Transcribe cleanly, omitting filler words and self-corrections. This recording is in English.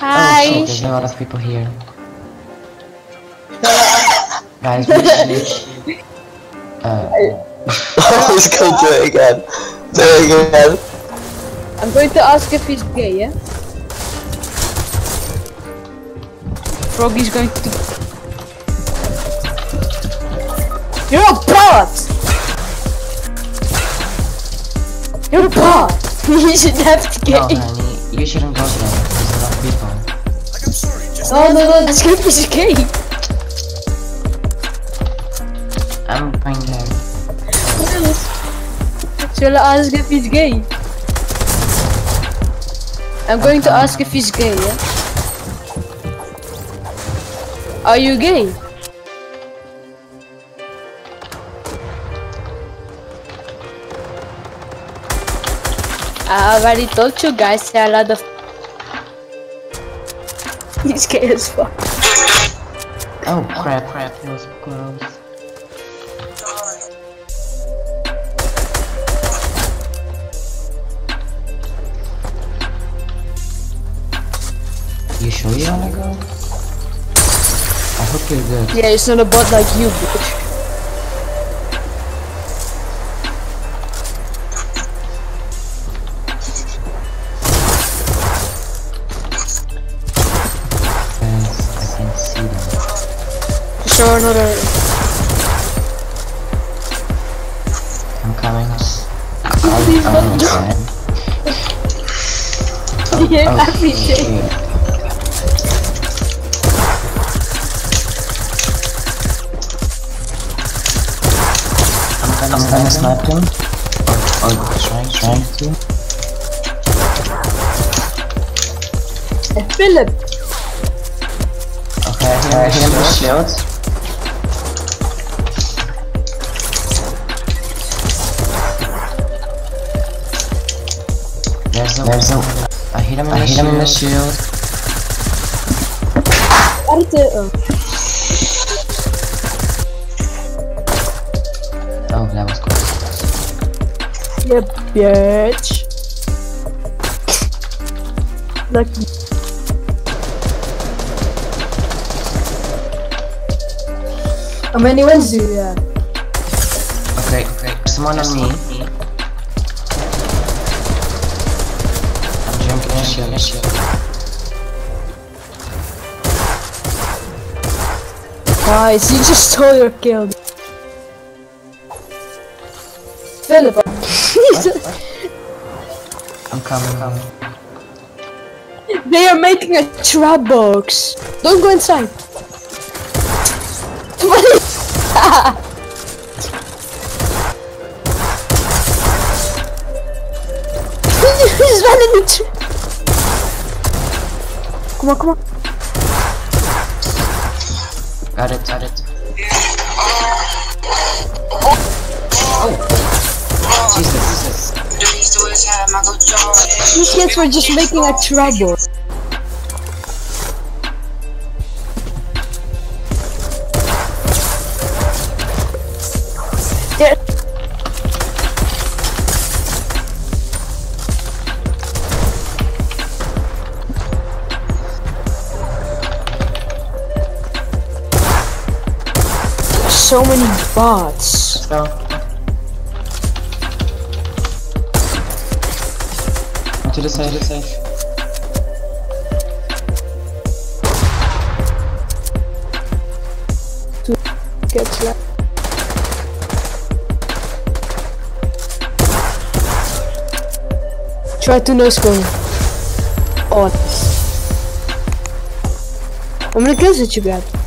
Hi. Oh shit, there's a lot of people here. Guys, we should... Let's go do it again. Do it again. I'm going to ask if he's gay, yeah? Froggy's going to... You're a bot! You're a bot! You should have to gay. No, honey, you shouldn't go there. There's a lot of people. No, that's good, he's gay. I'm going there. Shall I ask if he's gay? I'm going to ask if he's gay, yeah? Are you gay? I already told you guys there are a lot of... He's gay as fuck. Oh crap, that was close. You sure you wanna go? I hope you're good. Yeah, it's not a bot like you, bitch. Guys, I can see them. Sure, no. I'm coming. Please don't do it. Yeah, happy day. I'm gonna snipe him. Or trying to. Philip! Okay, I hit him with shields. I hit him in the shield. Oh, that was close. Yeah, bitch. Lucky. How many wins do you have? Okay. Someone on me. I'm jumping in a shield. Guys, you just stole your kill. Philip. I'm coming. They are making a trap box. Don't go inside. He's running into. Come on. Got it. Jesus. These kids were just making a trouble. So many bots. Let's go. To the side. Get slapped. Try to no score. Oh. How many kills did you get?